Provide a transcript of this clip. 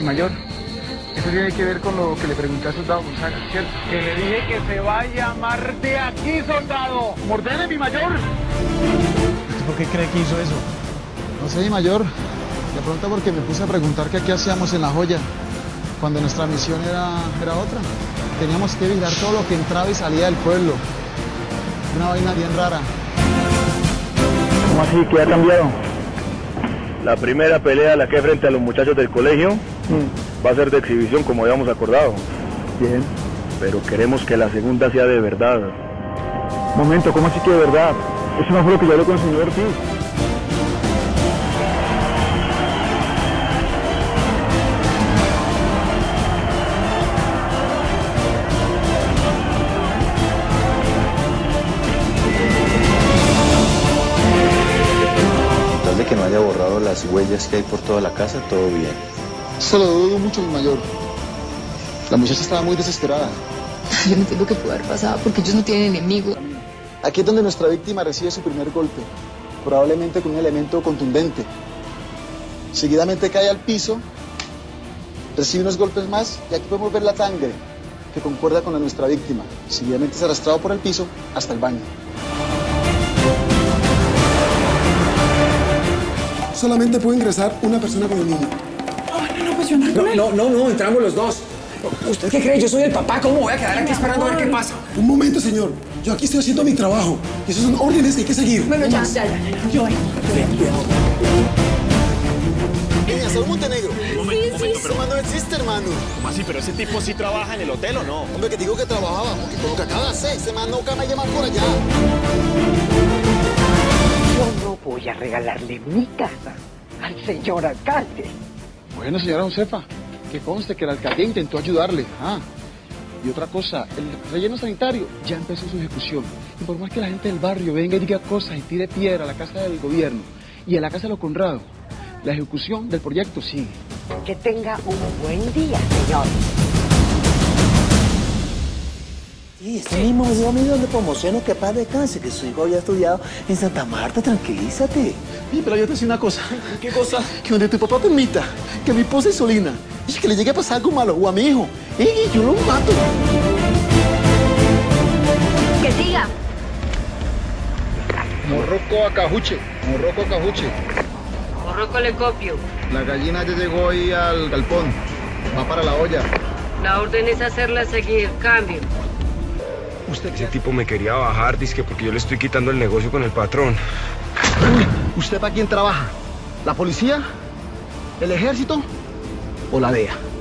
Mayor, eso tiene que ver con lo que le pregunté a soldado Gonzaga, ¿cierto? Que le dije que se va a llamar de aquí, soldado. ¡Mordene, mi mayor! ¿Por qué cree que hizo eso? No sé, mi mayor. De pronto porque me puse a preguntar qué hacíamos en La Joya, cuando nuestra misión era otra. Teníamos que vigilar todo lo que entraba y salía del pueblo. Una vaina bien rara. ¿Cómo así? ¿Qué ha cambiado? La primera pelea, la que hay frente a los muchachos del colegio, va a ser de exhibición como habíamos acordado. Bien. Pero queremos que la segunda sea de verdad. Momento, ¿cómo así que de verdad? Eso no fue lo que yo hablé con el señor Ortiz. De que no haya borrado las huellas que hay por toda la casa, todo bien. Eso lo dudo mucho, mi mayor. La muchacha estaba muy desesperada. Yo no entiendo qué pudo haber pasado porque ellos no tienen enemigos. Aquí es donde nuestra víctima recibe su primer golpe, probablemente con un elemento contundente. Seguidamente cae al piso, recibe unos golpes más y aquí podemos ver la sangre que concuerda con la de nuestra víctima. Seguidamente es arrastrado por el piso hasta el baño. Solamente puede ingresar una persona con el niño. No, entramos los dos. ¿Usted qué cree? Yo soy el papá, ¿cómo voy a quedar aquí esperando a ver qué pasa? Un momento, señor. Yo aquí estoy haciendo mi trabajo. Y esos son órdenes que hay que seguir. Bueno, ya. Yo voy. Niña, Saúl Montenegro. Momento, Ese man no existe, hermano. ¿Cómo así? ¿Pero ese tipo sí trabaja en el hotel o no? Hombre, que te digo que trabajaba, porque con lo que acaba de hacer, ese man nunca me llama por allá. Yo no voy a regalarle mi casa al señor alcalde. Bueno, señora Josefa, que conste que la alcaldía intentó ayudarle. Y otra cosa, el relleno sanitario ya empezó su ejecución. Y por más que la gente del barrio venga y diga cosas y tire piedra a la casa del gobierno y a la casa de los Conrado, la ejecución del proyecto sigue. Que tenga un buen día, señor. Sí, este mismo video mío donde promociono que paz descanse, que su hijo había estudiado en Santa Marta, tranquilízate. Sí, pero yo te decía una cosa. ¿Qué cosa? Que donde tu papá permita que mi esposa es Solina y que le llegue a pasar algo malo o a mi hijo, yo lo mato. Que siga. Morroco Acajuche. Morroco le copio. La gallina ya llegó ahí al galpón. Va para la olla. La orden es hacerla seguir. Cambio. Ese tipo me quería bajar, dizque porque yo le estoy quitando el negocio con el patrón. Uy, ¿usted para quién trabaja? ¿La policía? ¿El ejército? ¿O la DEA?